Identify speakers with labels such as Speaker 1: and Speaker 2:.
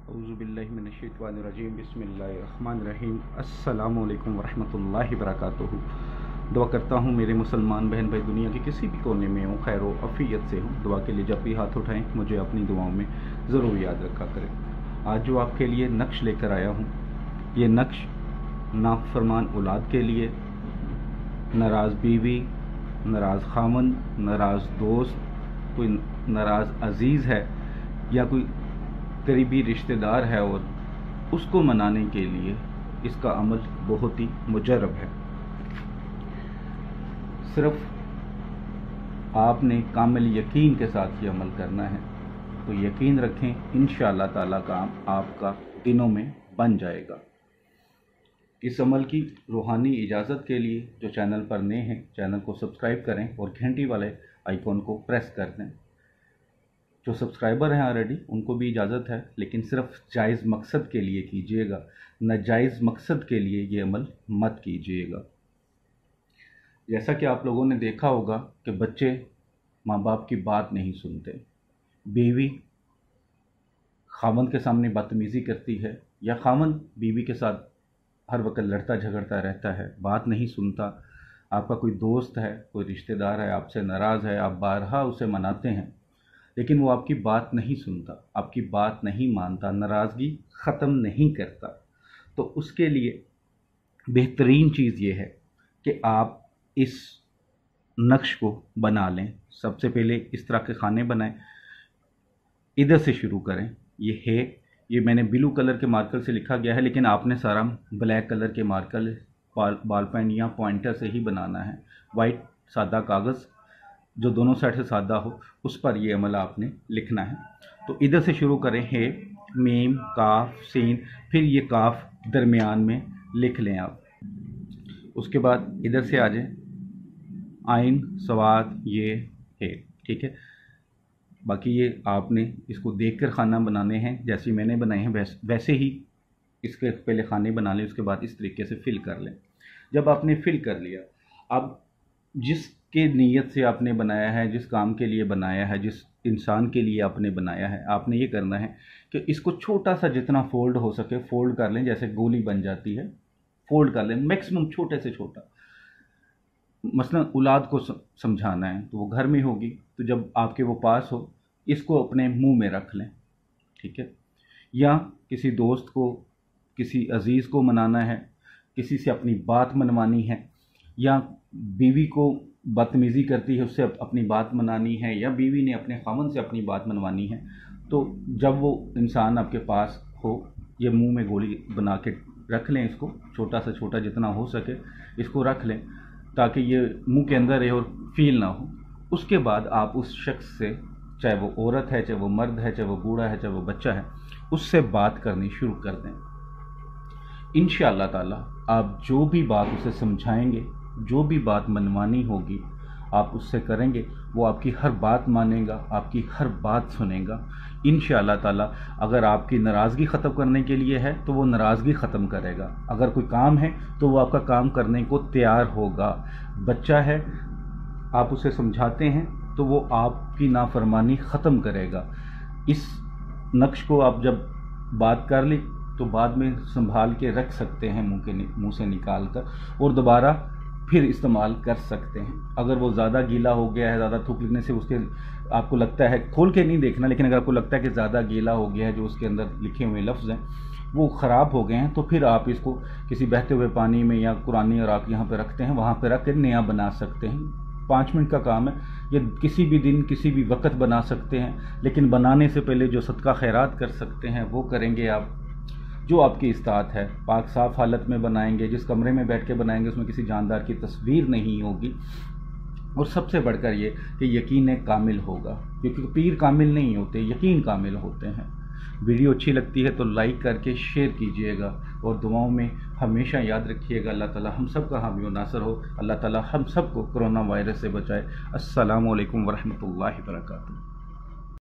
Speaker 1: औज़ुबिल्लाहि मिनश्शैतानिर्रजीम बिस्मिल्लाहिर्रहमानिर्रहीम अस्सलामु अलैकुम वरहमतुल्लाहि वबरकातुहू। दुआ करता हूँ मेरे मुसलमान बहन भाई दुनिया के किसी भी कोने में हों, खैर व अफ़ियत से हों। दुआ के लिए जब भी हाथ उठाएं मुझे अपनी दुआओं में ज़रूर याद रखा करें। आज जो आपके लिए नक्श लेकर आया हूँ, ये नक्श नाफरमान औलाद के लिए, नाराज़ बीवी, नाराज़ खामन, नाराज़ दोस्त, कोई नाराज़ अजीज़ है या कोई करीबी रिश्तेदार है और उसको मनाने के लिए इसका अमल बहुत ही मुजर्रब है। सिर्फ आपने कामिल यकीन के साथ ये अमल करना है, तो यकीन रखें इंशाअल्लाह ताला काम आपका दिनों में बन जाएगा। इस अमल की रूहानी इजाज़त के लिए जो चैनल पर नए हैं, चैनल को सब्सक्राइब करें और घंटी वाले आइकॉन को प्रेस कर दें। जो सब्सक्राइबर हैं ऑलरेडी उनको भी इजाज़त है, लेकिन सिर्फ जायज़ मकसद के लिए कीजिएगा, नाजायज़ मकसद के लिए ये अमल मत कीजिएगा। जैसा कि आप लोगों ने देखा होगा कि बच्चे माँ बाप की बात नहीं सुनते, बीवी खामन के सामने बदतमीज़ी करती है या खामन बीवी के साथ हर वक्त लड़ता झगड़ता रहता है, बात नहीं सुनता। आपका कोई दोस्त है, कोई रिश्तेदार है, आपसे नाराज़ है, आप बारहा उसे मनाते हैं, लेकिन वो आपकी बात नहीं सुनता, आपकी बात नहीं मानता, नाराज़गी ख़त्म नहीं करता, तो उसके लिए बेहतरीन चीज़ ये है कि आप इस नक्श को बना लें। सबसे पहले इस तरह के खाने बनाएं, इधर से शुरू करें। ये मैंने ब्लू कलर के मार्कर से लिखा गया है, लेकिन आपने सारा ब्लैक कलर के मार्कर बॉल पेन या पॉइंटर से ही बनाना है। वाइट सादा कागज़ जो दोनों साइड से सादा हो, उस पर ये अमल आपने लिखना है। तो इधर से शुरू करें, हे मीम काफ सीन, फिर ये काफ दरमियान में लिख लें आप। उसके बाद इधर से आ जाए, आइन सवाद ये है, ठीक है। बाकी ये आपने इसको देखकर खाना बनाने हैं, जैसे मैंने बनाए हैं वैसे ही इसके पहले खाने बना लें। उसके बाद इस तरीके से फिल कर लें। जब आपने फिल कर लिया, अब जिसके नीयत से आपने बनाया है, जिस काम के लिए बनाया है, जिस इंसान के लिए आपने बनाया है, आपने ये करना है कि इसको छोटा सा जितना फोल्ड हो सके फोल्ड कर लें। जैसे गोली बन जाती है, फोल्ड कर लें मैक्सिमम छोटे से छोटा। मसलन औलाद को समझाना है तो वो घर में होगी, तो जब आपके वो पास हो इसको अपने मुंह में रख लें, ठीक है। या किसी दोस्त को, किसी अजीज़ को मनाना है, किसी से अपनी बात मनवानी है, या बीवी को बदतमीज़ी करती है उससे अपनी बात मनानी है, या बीवी ने अपने खामन से अपनी बात मनवानी है, तो जब वो इंसान आपके पास हो, ये मुंह में गोली बना के रख लें। इसको छोटा से छोटा जितना हो सके इसको रख लें, ताकि ये मुंह के अंदर रहे और फील ना हो। उसके बाद आप उस शख्स से, चाहे वो औरत है, चाहे वो मर्द है, चाहे वो बूढ़ा है, चाहे वो बच्चा है, उससे बात करनी शुरू कर दें। इंशाअल्लाह ताला आप जो भी बात उसे समझाएंगे, जो भी बात मनवानी होगी आप उससे करेंगे, वो आपकी हर बात मानेगा, आपकी हर बात सुनेगा इंशाअल्लाह ताला। अगर आपकी नाराज़गी ख़त्म करने के लिए है तो वो नाराज़गी ख़त्म करेगा। अगर कोई काम है तो वो आपका काम करने को तैयार होगा। बच्चा है, आप उसे समझाते हैं तो वो आपकी नाफरमानी ख़त्म करेगा। इस नक्श को आप जब बात कर ली तो बाद में संभाल के रख सकते हैं, मुंह से निकाल कर, और दोबारा फिर इस्तेमाल कर सकते हैं। अगर वो ज़्यादा गीला हो गया है, ज़्यादा थूक लेने से उसके आपको लगता है, खोल के नहीं देखना, लेकिन अगर आपको लगता है कि ज़्यादा गीला हो गया है, जो उसके अंदर लिखे हुए लफ्ज़ हैं वो ख़राब हो गए हैं, तो फिर आप इसको किसी बहते हुए पानी में या कुरानी और आप यहाँ पर रखते हैं, वहाँ पर रख कर नया बना सकते हैं। 5 मिनट का काम है, ये किसी भी दिन किसी भी वक्त बना सकते हैं, लेकिन बनाने से पहले जो सदका खैरात कर सकते हैं वो करेंगे आप, जो आपकी इस्तात है। पाक साफ़ हालत में बनाएंगे, जिस कमरे में बैठ के बनाएंगे उसमें किसी जानदार की तस्वीर नहीं होगी, और सबसे बढ़कर ये कि यकीन कामिल होगा, क्योंकि पीर कामिल नहीं होते, यकीन कामिल होते हैं। वीडियो अच्छी लगती है तो लाइक करके शेयर कीजिएगा, और दुआओं में हमेशा याद रखिएगा। अल्लाह ताला हम सब का हामी व नासर हो। अल्लाह ताला हम सब को कोरोना वायरस से बचाए। अस्सलामु अलैकुम वरहमतुल्लाहि वबरकातुहू।